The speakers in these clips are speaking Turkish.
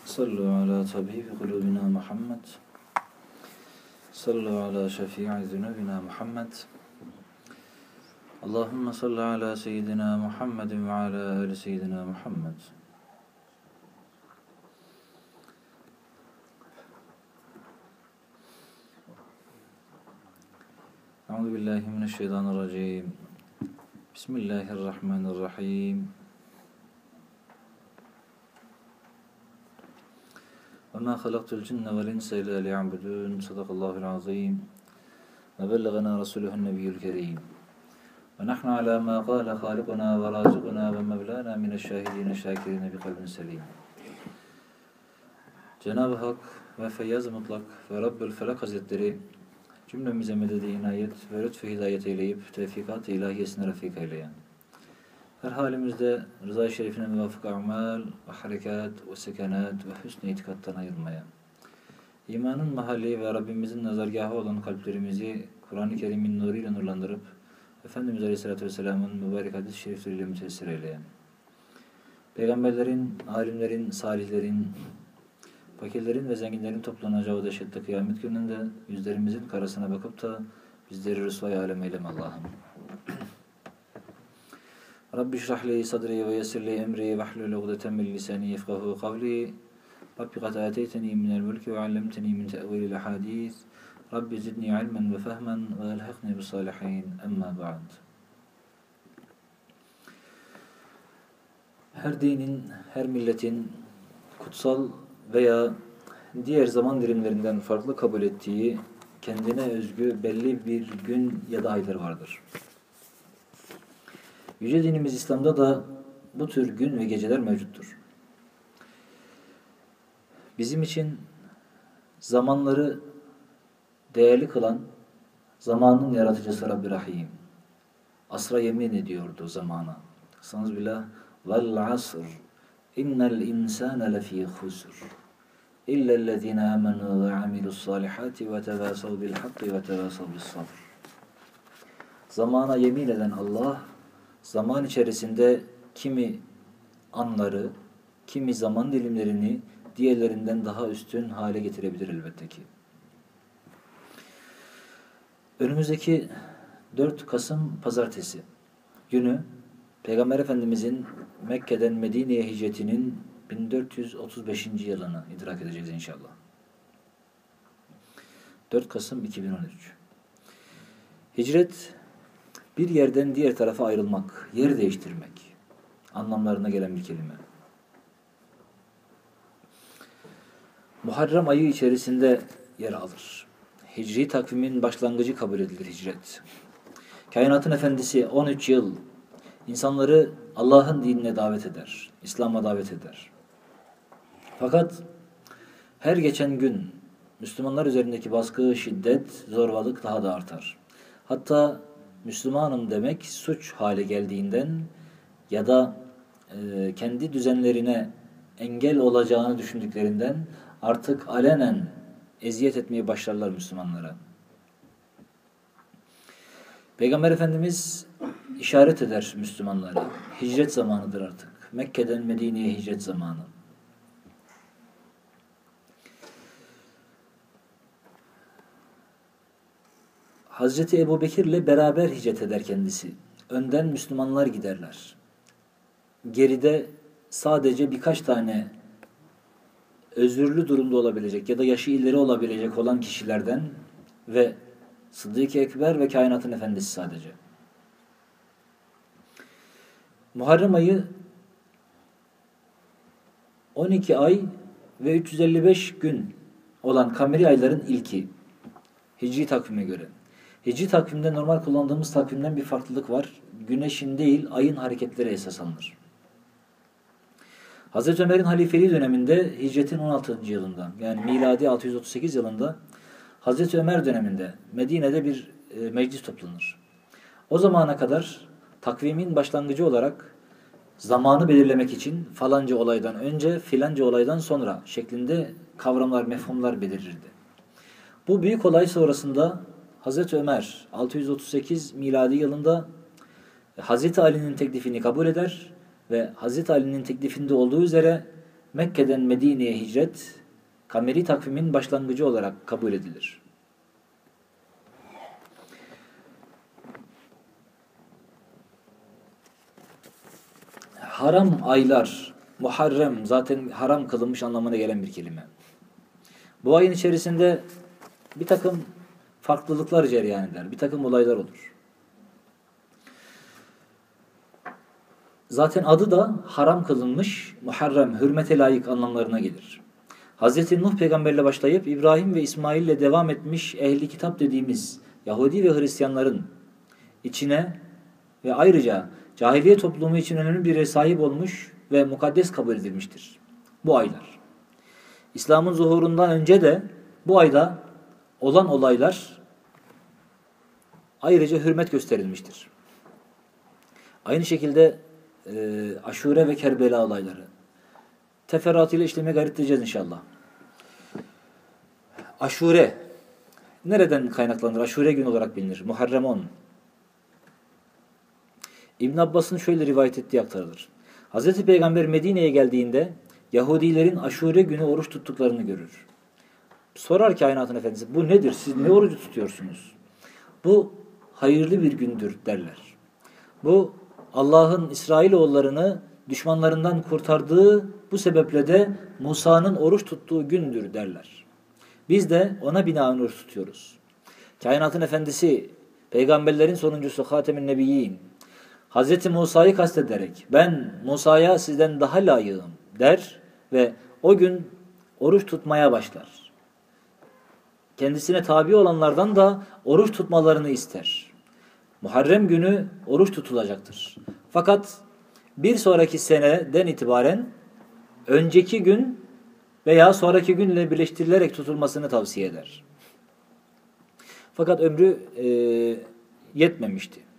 Sallu ala tabibi kulubina Muhammed. Sallu ala şefi'i zunubina Muhammed. Allahümme salli ala seyyidina Muhammedin ve ala ali seyyidina Muhammed. Euzu billahi mineşşeytanirracim. Bismillahirrahmanirrahim. وَمَا خَلَقْتُ الْجِنَّ وَالْاِنْسَ إِلَّا لِيَعْبُدُونَ صَدَقَ اللّٰهُ الْعَظِيمُ وَبَلَّغَنَا رَسُولُهُ النَّبِيُّ الْكَرِيمُ وَنَحْنُ عَلَى مَا قَالَ خَالِقُنَا وَرَازِقُنَا وَمَوْلَانَا مِنَ الشَّاهِدِينَ الشَّاكِرِينَ بِقَلْبٍ سَلِيمٍ. Cenab-ı Hak ve Feyyaz-ı Mutlak ve Rabbül Felak Hazretleri cümlemize mededi inayet ve lütfu hidayet eyleyip tevfikat-ı ilahiyesine refik eyleyen, her halimizde rıza-i şerifine muvafık amal ve harekat ve sekenat ve hüsn-i itikattan ayırmaya, imanın mahalli ve Rabbimizin nazargahı olan kalplerimizi Kur'an-ı Kerim'in nuruyla nurlandırıp Efendimiz Aleyhisselatü Vesselam'ın mübarek hadis-i şerifleriyle mütessir eyleyen, peygamberlerin, alimlerin, salihlerin, fakirlerin ve zenginlerin toplanacağı dehşetli kıyamet gününde yüzlerimizin karasına bakıp da bizleri rüsvay alem eyleme Allah'ım. Rabbi şrahli sadri ve yessirli emri ve hlul ugdeten min lisani yefkahu kavli. Rabbi kad ateyteni minel mulki ve allemteni min te'vilil hadis. Rabbi zidni ilmen ve fehmen ve elhaqni bis salihin. Emma ba'd. Her dinin, her milletin kutsal veya diğer zaman dilimlerinden farklı kabul ettiği kendine özgü belli bir gün ya da aylar vardır. Yüce dinimiz İslam'da da bu tür gün ve geceler mevcuttur. Bizim için zamanları değerli kılan zamanın yaratıcısı Rabbi Rahim. Asra yemin ediyordu zamana. Sanızbillah vel asr innel insane lefî husr illellezîne âmenû ve amilussâlihâti ve tevâsav bil hakkı ve tevâsav bis sabr. Zamana yemin eden Allah, zaman içerisinde kimi anları, kimi zaman dilimlerini diğerlerinden daha üstün hale getirebilir elbette ki. Önümüzdeki 4 Kasım Pazartesi günü Peygamber Efendimizin Mekke'den Medine'ye hicretinin 1435. yılını idrak edeceğiz inşallah. 4 Kasım 2013. Hicret, bir yerden diğer tarafa ayrılmak, yer değiştirmek anlamlarına gelen bir kelime. Muharrem ayı içerisinde yer alır. Hicri takvimin başlangıcı kabul edilir hicret. Kainatın efendisi 13 yıl insanları Allah'ın dinine davet eder, İslam'a davet eder. Fakat her geçen gün Müslümanlar üzerindeki baskı, şiddet, zorbalık daha da artar. Hatta Müslümanım demek suç hale geldiğinden ya da kendi düzenlerine engel olacağını düşündüklerinden artık alenen eziyet etmeye başlarlar Müslümanlara. Peygamber Efendimiz işaret eder Müslümanlara. Hicret zamanıdır artık. Mekke'den Medine'ye hicret zamanı. Hazreti Ebubekir'le beraber hicret eder kendisi. Önden Müslümanlar giderler. Geride sadece birkaç tane özürlü durumda olabilecek ya da yaşı ileri olabilecek olan kişilerden ve Sıddık-ı Ekber ve kainatın efendisi sadece. Muharrem ayı 12 ay ve 355 gün olan kameri ayların ilki. Hicri takvime göre. Hicri takvimde normal kullandığımız takvimden bir farklılık var. Güneşin değil, ayın hareketleri esas alınır. Hazreti Ömer'in halifeliği döneminde hicretin 16. yılında, yani miladi 638 yılında Hazreti Ömer döneminde Medine'de bir meclis toplanır. O zamana kadar takvimin başlangıcı olarak zamanı belirlemek için falanca olaydan önce, filanca olaydan sonra şeklinde kavramlar, mefhumlar belirirdi. Bu büyük olay sonrasında Hazreti Ömer 638 miladi yılında Hazreti Ali'nin teklifini kabul eder ve Hazreti Ali'nin teklifinde olduğu üzere Mekke'den Medine'ye hicret kameri takvimin başlangıcı olarak kabul edilir. Haram aylar, Muharrem zaten haram kılınmış anlamına gelen bir kelime. Bu ayın içerisinde bir takım farklılıklar cereyan eder, bir takım olaylar olur. Zaten adı da haram kılınmış, Muharrem, hürmete layık anlamlarına gelir. Hz. Nuh peygamberle başlayıp İbrahim ve İsmail ile devam etmiş ehli kitap dediğimiz Yahudi ve Hristiyanların içine ve ayrıca cahiliye toplumu için önemli bir yere sahip olmuş ve mukaddes kabul edilmiştir bu aylar. İslam'ın zuhurundan önce de bu ayda olan olaylar ayrıca hürmet gösterilmiştir. Aynı şekilde Aşure ve Kerbela olayları. Teferruatıyla işlemeye gayret edeceğiz inşallah. Aşure nereden kaynaklanır? Aşure günü olarak bilinir. Muharrem 10. İbn Abbas'ın şöyle rivayet ettiği aktarılır. Hz. Peygamber Medine'ye geldiğinde Yahudilerin Aşure günü oruç tuttuklarını görür. Sorar kainatın efendisi, bu nedir? Siz ne orucu tutuyorsunuz? Bu hayırlı bir gündür derler. Bu Allah'ın İsrailoğullarını düşmanlarından kurtardığı, bu sebeple de Musa'nın oruç tuttuğu gündür derler. Biz de ona binaen oruç tutuyoruz. Kainatın efendisi, peygamberlerin sonuncusu Hatem-i Nebiyyin, Hz. Musa'yı kastederek ben Musa'ya sizden daha layığım der ve o gün oruç tutmaya başlar. Kendisine tabi olanlardan da oruç tutmalarını ister. Muharrem günü oruç tutulacaktır. Fakat bir sonraki seneden itibaren önceki gün veya sonraki günle birleştirilerek tutulmasını tavsiye eder. Fakat ömrü yetmemişti.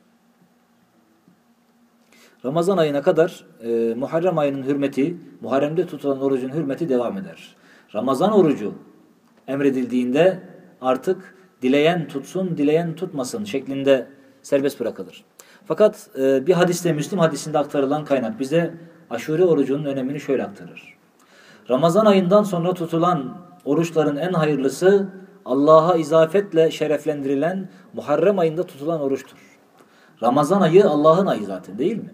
Ramazan ayına kadar Muharrem ayının hürmeti, Muharrem'de tutulan orucun hürmeti devam eder. Ramazan orucu emredildiğinde artık dileyen tutsun, dileyen tutmasın şeklinde serbest bırakılır. Fakat bir hadiste, Müslim hadisinde aktarılan kaynak bize Aşure orucunun önemini şöyle aktarır. Ramazan ayından sonra tutulan oruçların en hayırlısı Allah'a izafetle şereflendirilen Muharrem ayında tutulan oruçtur. Ramazan ayı Allah'ın ayı zaten değil mi?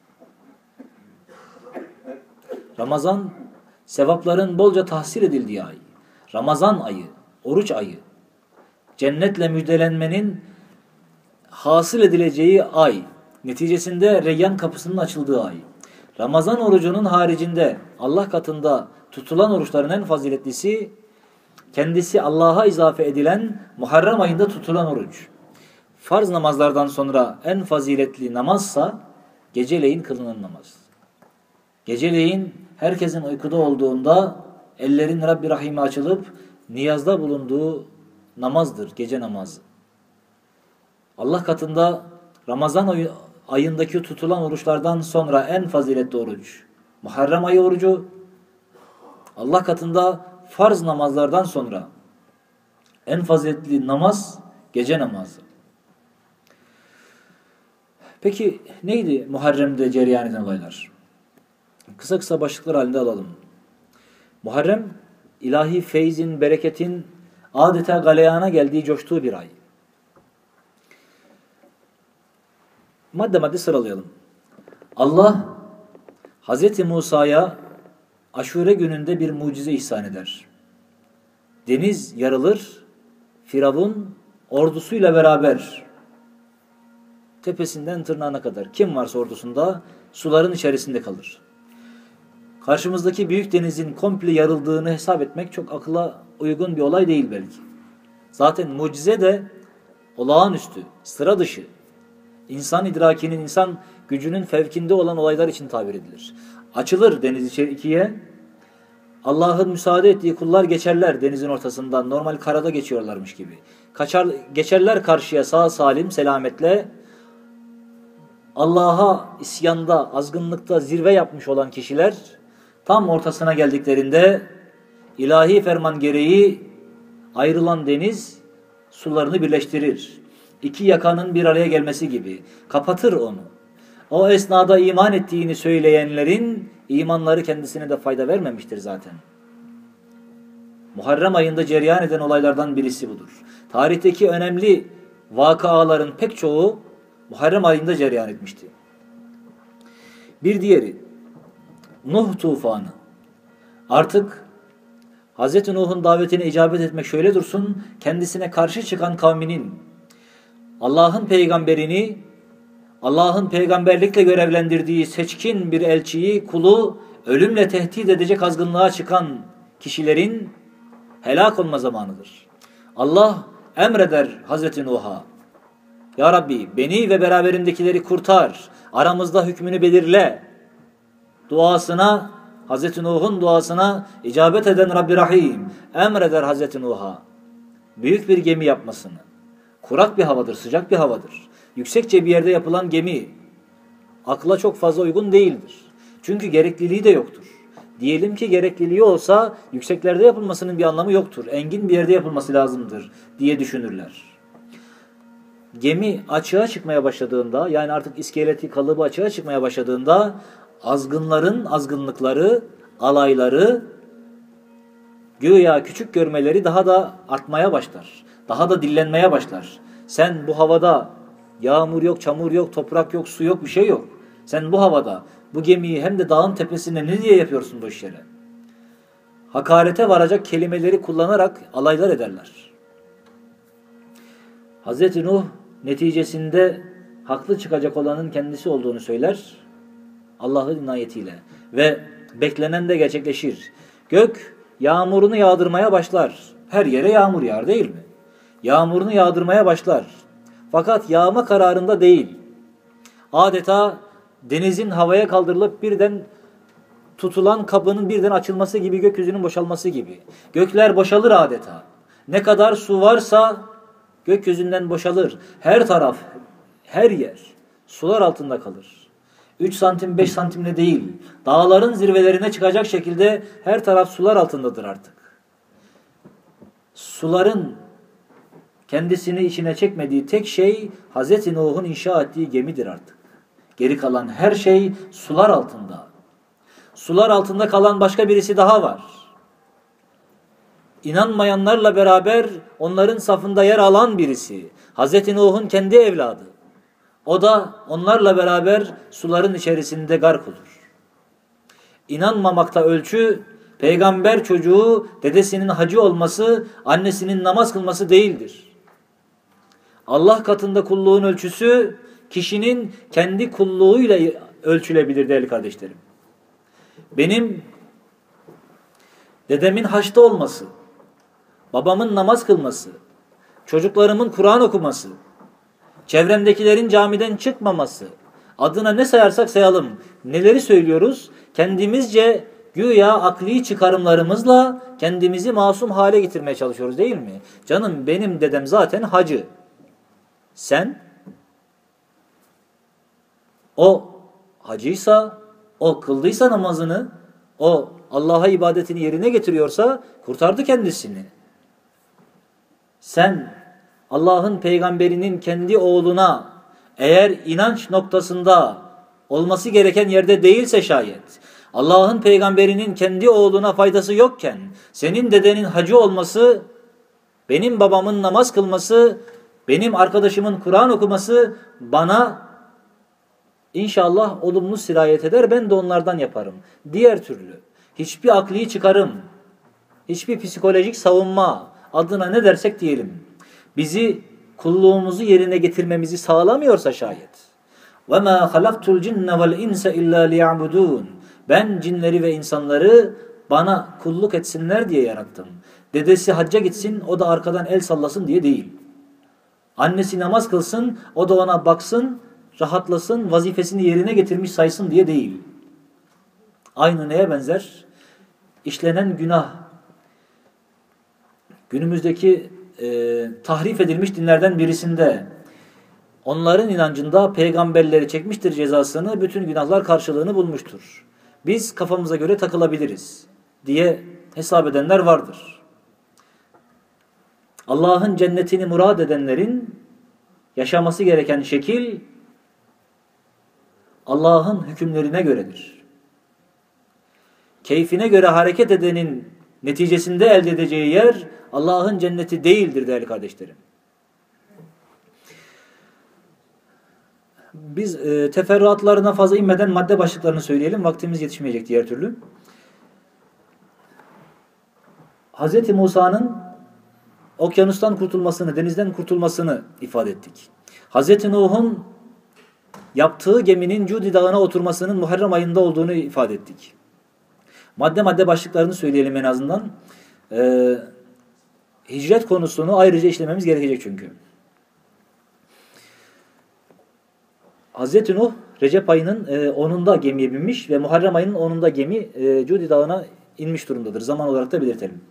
Ramazan sevapların bolca tahsil edildiği ay. Ramazan ayı, oruç ayı. Cennetle müjdelenmenin hasıl edileceği ay. Neticesinde Reyyan kapısının açıldığı ay. Ramazan orucunun haricinde Allah katında tutulan oruçların en faziletlisi kendisi Allah'a izafe edilen Muharrem ayında tutulan oruç. Farz namazlardan sonra en faziletli namazsa geceleyin kılınan namaz. Geceleyin herkesin uykuda olduğunda ellerin Rabbi Rahim'e açılıp niyazda bulunduğu namazdır, gece namazı. Allah katında Ramazan ayındaki tutulan oruçlardan sonra en faziletli oruç Muharrem ayı orucu. Allah katında farz namazlardan sonra en faziletli namaz gece namazı. Peki neydi Muharrem'de cereyan eden olaylar? Kısa kısa başlıklar halinde alalım. Muharrem, ilahi feyzin, bereketin adeta galeyana geldiği, coştuğu bir ay. Madde madde sıralayalım. Allah, Hz. Musa'ya Aşure gününde bir mucize ihsan eder. Deniz yarılır, Firavun ordusuyla beraber tepesinden tırnağına kadar kim varsa ordusunda suların içerisinde kalır. Karşımızdaki büyük denizin komple yarıldığını hesap etmek çok akla uygun bir olay değil belki. Zaten mucize de olağanüstü, sıra dışı, insan idrakinin, insan gücünün fevkinde olan olaylar için tabir edilir. Açılır deniz ikiye, Allah'ın müsaade ettiği kullar geçerler denizin ortasından, normal karada geçiyorlarmış gibi. Geçerler karşıya sağ salim, selametle. Allah'a isyanda, azgınlıkta zirve yapmış olan kişiler tam ortasına geldiklerinde ilahi ferman gereği ayrılan deniz sularını birleştirir. İki yakanın bir araya gelmesi gibi kapatır onu. O esnada iman ettiğini söyleyenlerin imanları kendisine de fayda vermemiştir zaten. Muharrem ayında cereyan eden olaylardan birisi budur. Tarihteki önemli vakaların pek çoğu Muharrem ayında cereyan etmişti. Bir diğeri Nuh tufanı. Artık Hz. Nuh'un davetine icabet etmek şöyle dursun, kendisine karşı çıkan kavminin Allah'ın peygamberini, Allah'ın peygamberlikle görevlendirdiği seçkin bir elçiyi, kulu ölümle tehdit edecek azgınlığa çıkan kişilerin helak olma zamanıdır. Allah emreder Hazreti Nuh'a, Ya Rabbi beni ve beraberimdekileri kurtar, aramızda hükmünü belirle duasına, Hazreti Nuh'un duasına icabet eden Rabbi Rahim emreder Hazreti Nuh'a büyük bir gemi yapmasını. Kurak bir havadır, sıcak bir havadır. Yüksekçe bir yerde yapılan gemi akla çok fazla uygun değildir. Çünkü gerekliliği de yoktur. Diyelim ki gerekliliği olsa yükseklerde yapılmasının bir anlamı yoktur. Engin bir yerde yapılması lazımdır diye düşünürler. Gemi açığa çıkmaya başladığında, yani artık iskeleti, kalıbı açığa çıkmaya başladığında azgınların azgınlıkları, alayları, güya küçük görmeleri daha da artmaya başlar. Daha da dillenmeye başlar. Sen bu havada yağmur yok, çamur yok, toprak yok, su yok, bir şey yok. Sen bu havada bu gemiyi hem de dağın tepesinde ne diye yapıyorsun bu işleri? Hakarete varacak kelimeleri kullanarak alaylar ederler. Hz. Nuh neticesinde haklı çıkacak olanın kendisi olduğunu söyler. Allah'ın inayetiyle. Ve beklenen de gerçekleşir. Gök yağmurunu yağdırmaya başlar. Her yere yağmur yağar değil mi? Yağmurunu yağdırmaya başlar. Fakat yağma kararında değil. Adeta denizin havaya kaldırılıp birden tutulan kabının birden açılması gibi, gökyüzünün boşalması gibi. Gökler boşalır adeta. Ne kadar su varsa gökyüzünden boşalır. Her taraf, her yer sular altında kalır. 3 santim 5 santimle değil, dağların zirvelerine çıkacak şekilde her taraf sular altındadır artık. Suların kendisini içine çekmediği tek şey Hz. Nuh'un inşa ettiği gemidir artık. Geri kalan her şey sular altında. Sular altında kalan başka birisi daha var. İnanmayanlarla beraber onların safında yer alan birisi. Hz. Nuh'un kendi evladı. O da onlarla beraber suların içerisinde gark olur. İnanmamakta ölçü, peygamber çocuğu dedesinin hacı olması, annesinin namaz kılması değildir. Allah katında kulluğun ölçüsü, kişinin kendi kulluğuyla ölçülebilir değerli kardeşlerim. Benim dedemin haçta olması, babamın namaz kılması, çocuklarımın Kur'an okuması, çevremdekilerin camiden çıkmaması, adına ne sayarsak sayalım, neleri söylüyoruz? Kendimizce güya akli çıkarımlarımızla kendimizi masum hale getirmeye çalışıyoruz değil mi? Canım benim dedem zaten hacı. Sen, o hacıysa, o kıldıysa namazını, o Allah'a ibadetini yerine getiriyorsa kurtardı kendisini. Sen Allah'ın peygamberinin kendi oğluna eğer inanç noktasında olması gereken yerde değilse şayet, Allah'ın peygamberinin kendi oğluna faydası yokken senin dedenin hacı olması, benim babamın namaz kılması, benim arkadaşımın Kur'an okuması bana İnşallah olumlu sirayet eder, ben de onlardan yaparım. Diğer türlü hiçbir akli çıkarım, hiçbir psikolojik savunma, adına ne dersek diyelim, bizi kulluğumuzu yerine getirmemizi sağlamıyorsa şayet. وَمَا خَلَقْتُ الْجِنَّ وَالْاِنْسَ اِلَّا لِيَعْبُدُونَ Ben cinleri ve insanları bana kulluk etsinler diye yarattım. Dedesi hacca gitsin, o da arkadan el sallasın diye değil. Annesi namaz kılsın, o da ona baksın, rahatlasın, vazifesini yerine getirmiş saysın diye değil. Aynı neye benzer? İşlenen günah. Günümüzdeki tahrif edilmiş dinlerden birisinde onların inancında peygamberleri çekmiştir cezasını, bütün günahlar karşılığını bulmuştur. Biz kafamıza göre takılabiliriz diye hesap edenler vardır. Allah'ın cennetini murad edenlerin yaşaması gereken şekil Allah'ın hükümlerine göredir. keyfine göre hareket edenin neticesinde elde edeceği yer Allah'ın cenneti değildir değerli kardeşlerim. Biz teferruatlarına fazla inmeden madde başlıklarını söyleyelim. Vaktimiz yetişmeyecek diğer türlü. Hz. Musa'nın okyanustan kurtulmasını, denizden kurtulmasını ifade ettik. Hz. Nuh'un yaptığı geminin Cudi Dağı'na oturmasının Muharrem ayında olduğunu ifade ettik. Madde başlıklarını söyleyelim en azından. Hicret konusunu ayrıca işlememiz gerekecek çünkü. Hz. Nuh Recep ayının 10'unda gemiye binmiş ve Muharrem ayının 10'unda gemi Cudi Dağı'na inmiş durumdadır. Zaman olarak da belirtelim.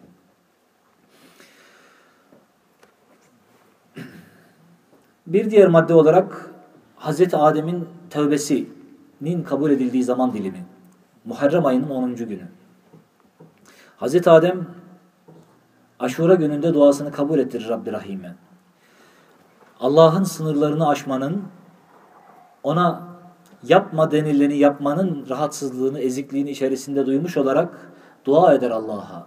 Bir diğer madde olarak Hz. Adem'in tövbesinin kabul edildiği zaman dilimi. Muharrem ayının 10. günü. Hz. Adem Aşura gününde duasını kabul ettirir Rabbi Rahim'e. Allah'ın sınırlarını aşmanın, ona yapma denileni yapmanın rahatsızlığını, ezikliğini içerisinde duymuş olarak dua eder Allah'a.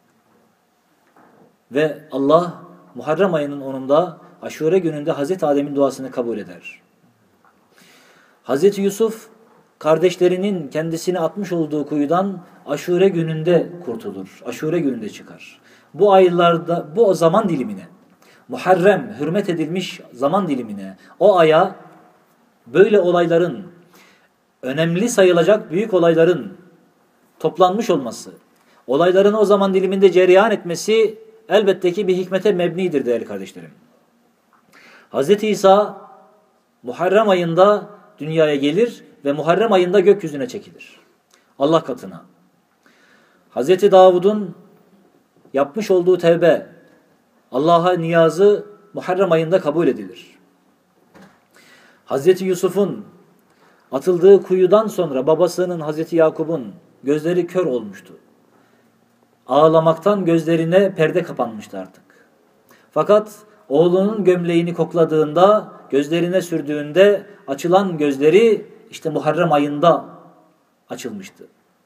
Ve Allah Muharrem ayının 10'unda Aşure gününde Hazreti Adem'in duasını kabul eder. Hazreti Yusuf kardeşlerinin kendisini atmış olduğu kuyudan Aşure gününde kurtulur. Aşure gününde çıkar. Bu aylarda, bu zaman dilimine, Muharrem, hürmet edilmiş zaman dilimine, o aya böyle olayların, önemli sayılacak büyük olayların toplanmış olması, olayların o zaman diliminde cereyan etmesi elbette ki bir hikmete mebnidir değerli kardeşlerim. Hz. İsa Muharrem ayında dünyaya gelir ve Muharrem ayında gökyüzüne çekilir. Allah katına. Hz. Davud'un yapmış olduğu tevbe, Allah'a niyazı Muharrem ayında kabul edilir. Hz. Yusuf'un atıldığı kuyudan sonra babasının Hz. Yakup'un gözleri kör olmuştu. Ağlamaktan gözlerine perde kapanmıştı artık. Fakat oğlunun gömleğini kokladığında, gözlerine sürdüğünde açılan gözleri işte Muharrem ayında açılmıştı.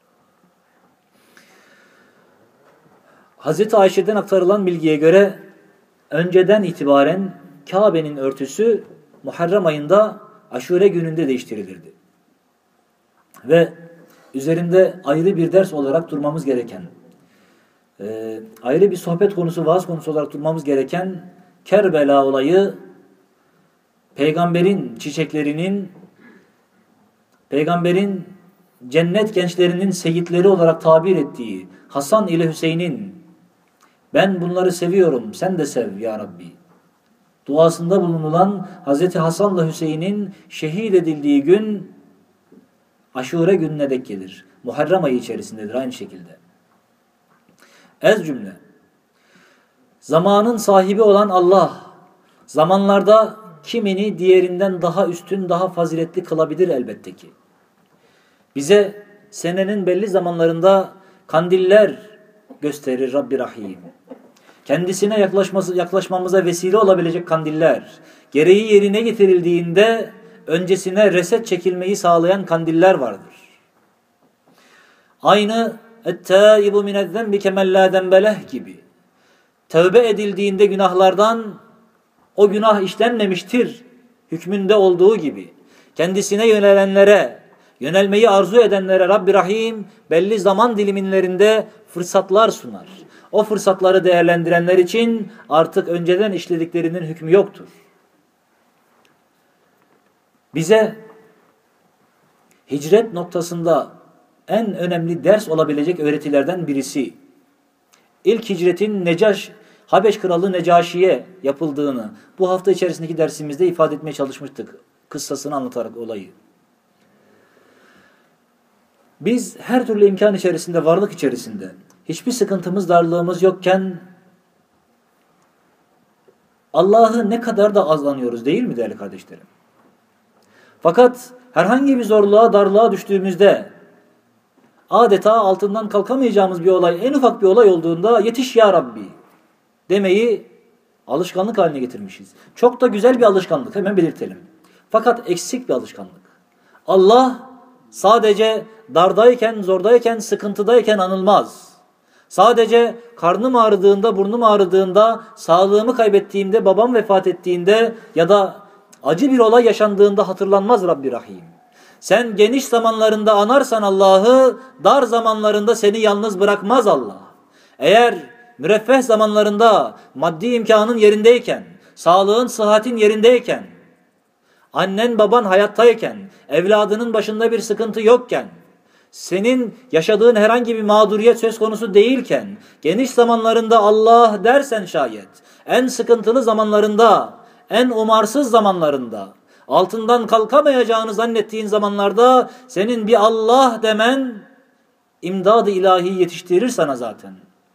Hz. Ayşe'den aktarılan bilgiye göre önceden itibaren Kabe'nin örtüsü Muharrem ayında Aşure gününde değiştirilirdi. Ve üzerinde ayrı bir ders olarak durmamız gereken, ayrı bir sohbet konusu, vaaz konusu olarak durmamız gereken Kerbela olayı, peygamberin çiçeklerinin, peygamberin cennet gençlerinin seyitleri olarak tabir ettiği Hasan ile Hüseyin'in ben bunları seviyorum, sen de sev ya Rabbi duasında bulunulan Hz. Hasan'la Hüseyin'in şehit edildiği gün Aşure gününe dek gelir. Muharrem ayı içerisindedir aynı şekilde. Ez cümle. Zamanın sahibi olan Allah, zamanlarda kimini diğerinden daha üstün, daha faziletli kılabilir elbette ki. Bize senenin belli zamanlarında kandiller gösterir Rabbi Rahim. Kendisine yaklaşmamıza vesile olabilecek kandiller, gereği yerine getirildiğinde öncesine reset çekilmeyi sağlayan kandiller vardır. Aynı اَتَّائِبُ مِنَ الذَّنْبِ كَمَنْ لَا ذَنْبَ gibi. Tövbe edildiğinde günahlardan o günah işlenmemiştir hükmünde olduğu gibi. Kendisine yönelenlere, yönelmeyi arzu edenlere Rabbi Rahim belli zaman dilimlerinde fırsatlar sunar. O fırsatları değerlendirenler için artık önceden işlediklerinin hükmü yoktur. Bize hicret noktasında en önemli ders olabilecek öğretilerden birisi, İlk hicretin Habeş Kralı Necaşi'ye yapıldığını bu hafta içerisindeki dersimizde ifade etmeye çalışmıştık. Kıssasını anlatarak olayı. Biz her türlü imkan içerisinde, varlık içerisinde, hiçbir sıkıntımız, darlığımız yokken Allah'ı ne kadar da azlanıyoruz değil mi değerli kardeşlerim? Fakat herhangi bir zorluğa, darlığa düştüğümüzde adeta altından kalkamayacağımız bir olay, en ufak bir olay olduğunda yetiş ya Rabbi demeyi alışkanlık haline getirmişiz. Çok da güzel bir alışkanlık, hemen belirtelim. Fakat eksik bir alışkanlık. Allah Sadece dardayken, zordayken, sıkıntıdayken anılmaz. Sadece karnım ağrıdığında, burnum ağrıdığında, sağlığımı kaybettiğimde, babam vefat ettiğinde ya da acı bir olay yaşandığında hatırlanmaz Rabbi Rahim. Sen geniş zamanlarında anarsan Allah'ı, dar zamanlarında seni yalnız bırakmaz Allah. Eğer müreffeh zamanlarında maddi imkanın yerindeyken, sağlığın, sıhhatin yerindeyken, annen baban hayattayken, evladının başında bir sıkıntı yokken, senin yaşadığın herhangi bir mağduriyet söz konusu değilken, geniş zamanlarında Allah dersen şayet, en sıkıntılı zamanlarında, en umarsız zamanlarında, altından kalkamayacağını zannettiğin zamanlarda senin bir Allah demen imdad-ı ilahi yetiştirir sana zaten.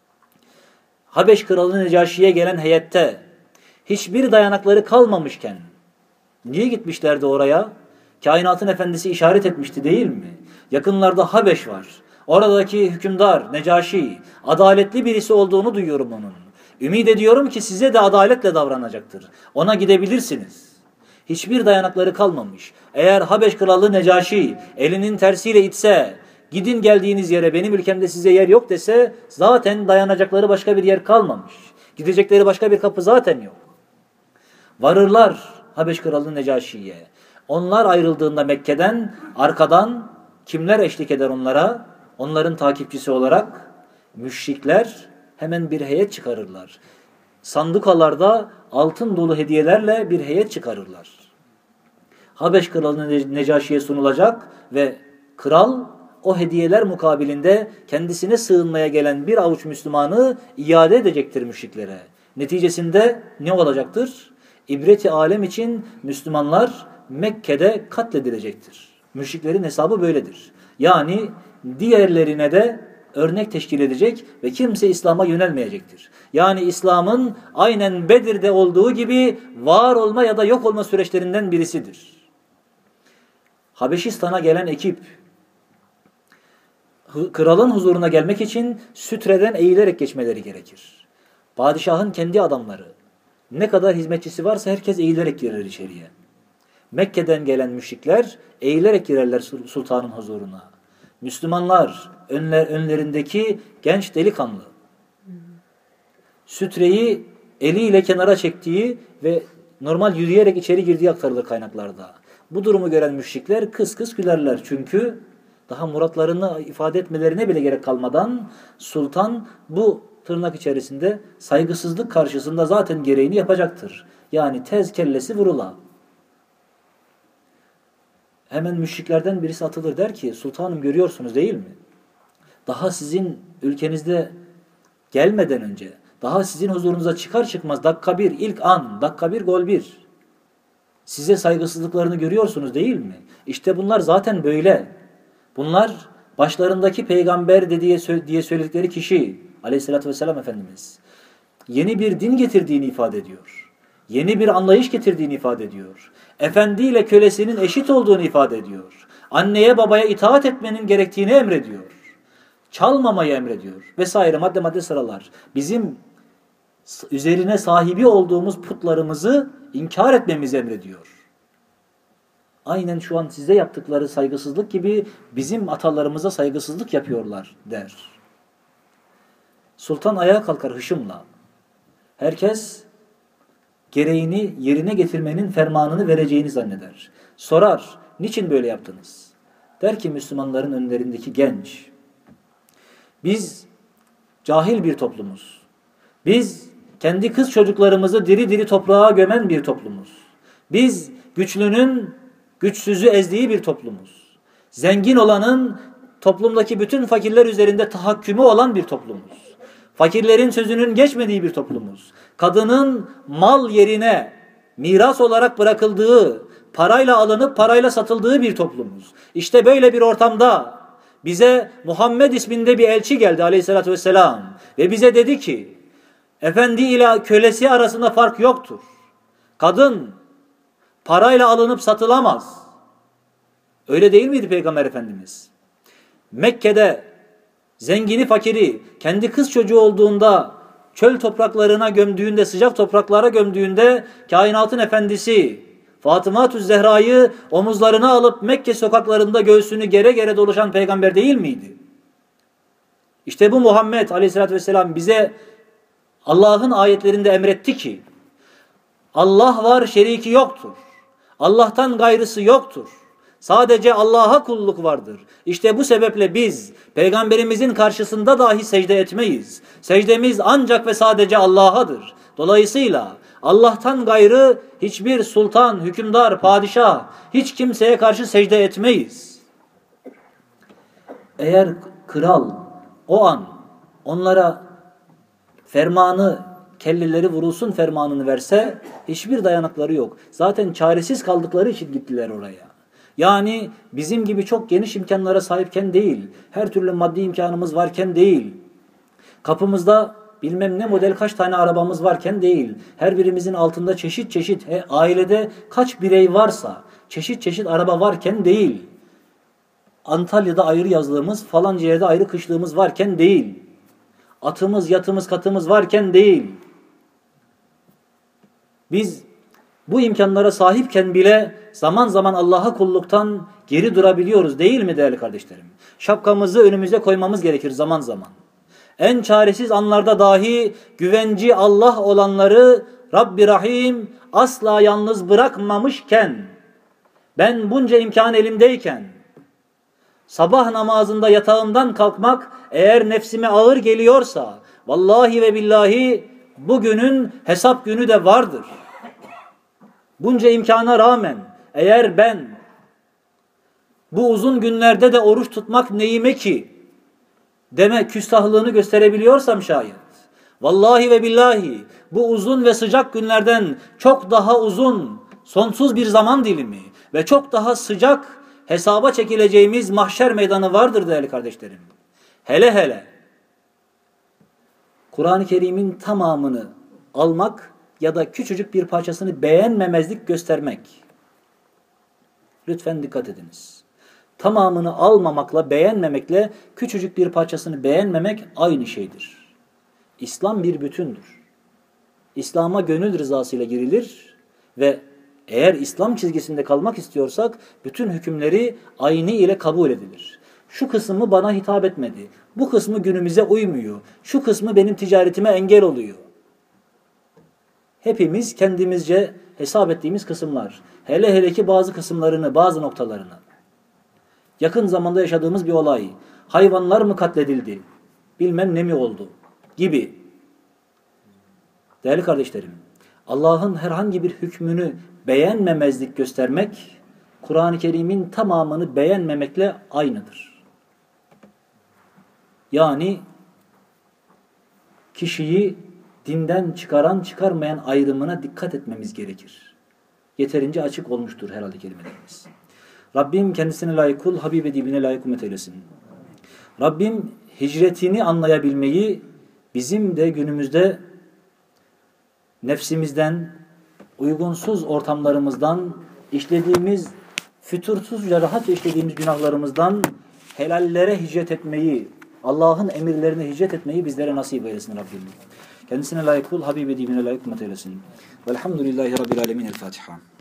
Habeş kralı Necaşi'ye gelen heyette hiçbir dayanakları kalmamışken niye gitmişlerdi oraya? Kainatın efendisi işaret etmişti değil mi? Yakınlarda Habeş var. Oradaki hükümdar Necaşi adaletli birisi olduğunu duyuyorum onun. Ümid ediyorum ki size de adaletle davranacaktır. Ona gidebilirsiniz. Hiçbir dayanakları kalmamış. Eğer Habeş kralı Necaşi elinin tersiyle itse, gidin geldiğiniz yere, benim ülkemde size yer yok dese, zaten dayanacakları başka bir yer kalmamış. Gidecekleri başka bir kapı zaten yok. Varırlar Habeş kralı Necaşi'ye. Onlar ayrıldığında Mekke'den arkadan kimler eşlik eder onlara? Onların takipçisi olarak müşrikler hemen bir heyet çıkarırlar. Sandukalarda altın dolu hediyelerle bir heyet çıkarırlar. Habeş kralı Necaşi'ye sunulacak ve kral o hediyeler mukabilinde kendisine sığınmaya gelen bir avuç Müslümanı iade edecektir müşriklere. Neticesinde ne olacaktır? İbreti alem için Müslümanlar Mekke'de katledilecektir. Müşriklerin hesabı böyledir. Yani diğerlerine de örnek teşkil edecek ve kimse İslam'a yönelmeyecektir. Yani İslam'ın aynen Bedir'de olduğu gibi var olma ya da yok olma süreçlerinden birisidir. Habeşistan'a gelen ekip kralın huzuruna gelmek için sütreden eğilerek geçmeleri gerekir. Padişahın kendi adamları, ne kadar hizmetçisi varsa herkes eğilerek girer içeriye. Mekke'den gelen müşrikler eğilerek girerler sultanın huzuruna. Müslümanlar önlerindeki genç delikanlı, sütreyi eliyle kenara çektiği ve normal yürüyerek içeri girdiği aktarılır kaynaklarda. Bu durumu gören müşrikler kıs kıs gülerler. Çünkü daha muratlarını ifade etmelerine bile gerek kalmadan sultan bu tırnak içerisinde saygısızlık karşısında zaten gereğini yapacaktır. Yani tez kellesi vurula. Hemen müşriklerden birisi atılır, der ki sultanım görüyorsunuz değil mi? Daha sizin ülkenizde gelmeden önce, daha sizin huzurunuza çıkar çıkmaz dakika bir, ilk an, dakika bir, gol bir. Size saygısızlıklarını görüyorsunuz değil mi? İşte bunlar zaten böyle. Bunlar başlarındaki peygamber diye söyledikleri kişi aleyhissalatü vesselam Efendimiz yeni bir din getirdiğini ifade ediyor. Yeni bir anlayış getirdiğini ifade ediyor. Efendi ile kölesinin eşit olduğunu ifade ediyor. Anneye babaya itaat etmenin gerektiğini emrediyor. Çalmamayı emrediyor. Vesaire madde sıralar. Bizim üzerine sahibi olduğumuz putlarımızı inkar etmemizi emrediyor. Aynen şu an size yaptıkları saygısızlık gibi bizim atalarımıza saygısızlık yapıyorlar der. Sultan ayağa kalkar hışımla. Herkes gereğini yerine getirmenin fermanını vereceğini zanneder. Sorar, niçin böyle yaptınız? Der ki Müslümanların önlerindeki genç, biz cahil bir toplumuz. Biz kendi kız çocuklarımızı diri diri toprağa gömen bir toplumuz. Biz güçlünün güçsüzü ezdiği bir toplumuz. Zengin olanın toplumdaki bütün fakirler üzerinde tahakkümü olan bir toplumuz. Fakirlerin sözünün geçmediği bir toplumuz. Kadının mal yerine miras olarak bırakıldığı, parayla alınıp parayla satıldığı bir toplumuz. İşte böyle bir ortamda bize Muhammed isminde bir elçi geldi aleyhissalatü vesselam. Ve bize dedi ki, efendi ile kölesi arasında fark yoktur. Kadın parayla alınıp satılamaz. Öyle değil miydi Peygamber Efendimiz? Mekke'de zengini fakiri kendi kız çocuğu olduğunda çöl topraklarına gömdüğünde, sıcak topraklara gömdüğünde kainatın efendisi Fatıma-tü Zehra'yı omuzlarına alıp Mekke sokaklarında göğsünü gere gere dolaşan peygamber değil miydi? İşte bu Muhammed Aleyhisselatü Vesselam bize Allah'ın ayetlerinde emretti ki Allah var, şeriki yoktur. Allah'tan gayrısı yoktur. Sadece Allah'a kulluk vardır. İşte bu sebeple biz peygamberimizin karşısında dahi secde etmeyiz. Secdemiz ancak ve sadece Allah'adır. Dolayısıyla Allah'tan gayrı hiçbir sultan, hükümdar, padişah, hiç kimseye karşı secde etmeyiz. Eğer kral o an onlara fermanı, kelleleri vurulsun fermanını verse hiçbir dayanakları yok. Zaten çaresiz kaldıkları için gittiler oraya. Yani bizim gibi çok geniş imkanlara sahipken değil, her türlü maddi imkanımız varken değil, kapımızda bilmem ne model kaç tane arabamız varken değil, her birimizin altında çeşit çeşit, ailede kaç birey varsa çeşit çeşit araba varken değil, Antalya'da ayrı yazlığımız, falanca yerde ayrı kışlığımız varken değil, atımız, yatımız, katımız varken değil. Biz bu imkanlara sahipken bile zaman zaman Allah'a kulluktan geri durabiliyoruz değil mi değerli kardeşlerim? Şapkamızı önümüze koymamız gerekir zaman zaman. En çaresiz anlarda dahi güvenci Allah olanları Rabbi Rahim asla yalnız bırakmamışken, ben bunca imkan elimdeyken, sabah namazında yatağımdan kalkmak eğer nefsime ağır geliyorsa, vallahi ve billahi bugünün hesap günü de vardır. Bunca imkana rağmen eğer ben bu uzun günlerde de oruç tutmak neyime ki deme küstahlığını gösterebiliyorsam şayet, vallahi ve billahi bu uzun ve sıcak günlerden çok daha uzun, sonsuz bir zaman dilimi ve çok daha sıcak hesaba çekileceğimiz mahşer meydanı vardır değerli kardeşlerim. Hele hele Kur'an-ı Kerim'in tamamını almak ya da küçücük bir parçasını beğenmemezlik göstermek. Lütfen dikkat ediniz. Tamamını almamakla, beğenmemekle küçücük bir parçasını beğenmemek aynı şeydir. İslam bir bütündür. İslam'a gönül rızasıyla girilir ve eğer İslam çizgisinde kalmak istiyorsak bütün hükümleri aynı ile kabul edilir. Şu kısmı bana hitap etmedi. Bu kısmı günümüze uymuyor. Şu kısmı benim ticaretime engel oluyor. Hepimiz kendimizce hesap ettiğimiz kısımlar. Hele hele ki bazı kısımlarını, bazı noktalarını. Yakın zamanda yaşadığımız bir olay. Hayvanlar mı katledildi? Bilmem ne mi oldu? Gibi. Değerli kardeşlerim, Allah'ın herhangi bir hükmünü beğenmemezlik göstermek, Kur'an-ı Kerim'in tamamını beğenmemekle aynıdır. Yani kişiyi dinden çıkaran çıkarmayan ayrımına dikkat etmemiz gerekir. Yeterince açık olmuştur herhalde kelimelerimiz. Rabbim kendisine layık kul, Habib edibine layık ümmet eylesin. Rabbim hicretini anlayabilmeyi bizim de günümüzde nefsimizden, uygunsuz ortamlarımızdan, işlediğimiz, fütursuzca rahatça işlediğimiz günahlarımızdan helallere hicret etmeyi, Allah'ın emirlerine hicret etmeyi bizlere nasip eylesin Rabbim. Kendisine layık kul, Habib edibine layık ümmet eylesin. Velhamdülillahi Rabbil alemin. El Fatiha.